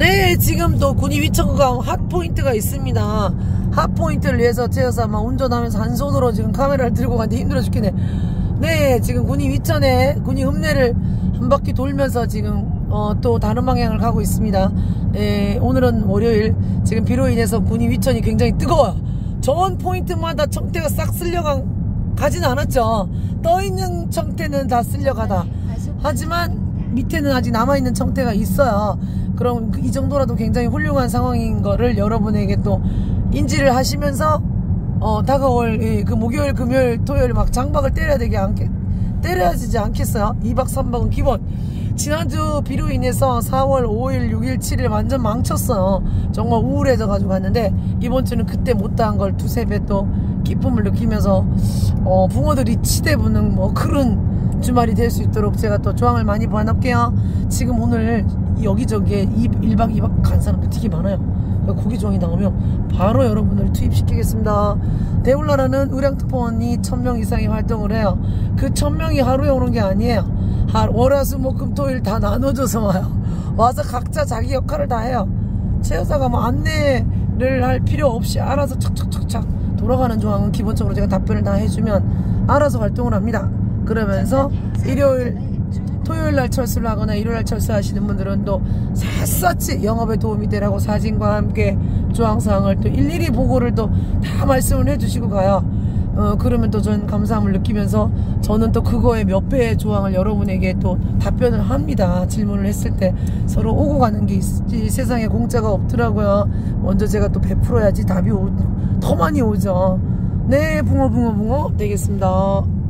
네, 지금 또 군위 위천구가 핫포인트가 있습니다. 핫포인트를 위해서 제어사 막 운전하면서 한 손으로 지금 카메라를 들고 가는데 힘들어 죽겠네. 네, 지금 군위 위천에 군위 읍내를 한 바퀴 돌면서 지금 또 다른 방향을 가고 있습니다. 예, 오늘은 월요일. 지금 비로 인해서 군위 위천이 굉장히 뜨거워요. 전 포인트마다 청태가 싹 쓸려가진 않았죠. 떠있는 청태는 다 쓸려가다. 하지만 밑에는 아직 남아있는 청태가 있어요. 그럼 이 정도라도 굉장히 훌륭한 상황인 거를 여러분에게 또 인지를 하시면서 다가올 그 목요일, 금요일, 토요일 막 장박을 때려야지 않겠어요? 2박 3박은 기본. 지난주 비로 인해서 4월 5일, 6일, 7일 완전 망쳤어요. 정말 우울해져 가지고 갔는데 이번 주는 그때 못다한 걸 두세 배 또 기쁨을 느끼면서 붕어들이 치대부는 뭐 그런 주말이 될 수 있도록 제가 또 조항을 많이 보아놓을게요. 지금 오늘 여기저기에 1박 2박 간 사람들 되게 많아요. 고기 조항이 나오면 바로 여러분을 투입시키겠습니다. 대울나라는 의량특파원이 1000명 이상이 활동을 해요. 그 1000명이 하루에 오는 게 아니에요. 월화수목금토일 다 나눠줘서 와요. 와서 각자 자기 역할을 다 해요. 최여사가 뭐 안내를 할 필요 없이 알아서 착착착착 돌아가는 조항은 기본적으로 제가 답변을 다 해주면 알아서 활동을 합니다. 그러면서 토요일날 철수를 하거나 일요일날 철수하시는 분들은 또 샅샅이 영업에 도움이 되라고 사진과 함께 조항사항을 또 일일이 보고를 또 다 말씀을 해주시고 가요. 그러면 또 전 감사함을 느끼면서 저는 또 그거에 몇 배의 조항을 여러분에게 또 답변을 합니다. 질문을 했을 때 서로 오고 가는 게 있지 세상에 공짜가 없더라고요. 먼저 제가 또 베풀어야지 답이 더 많이 오죠. 네, 붕어 되겠습니다.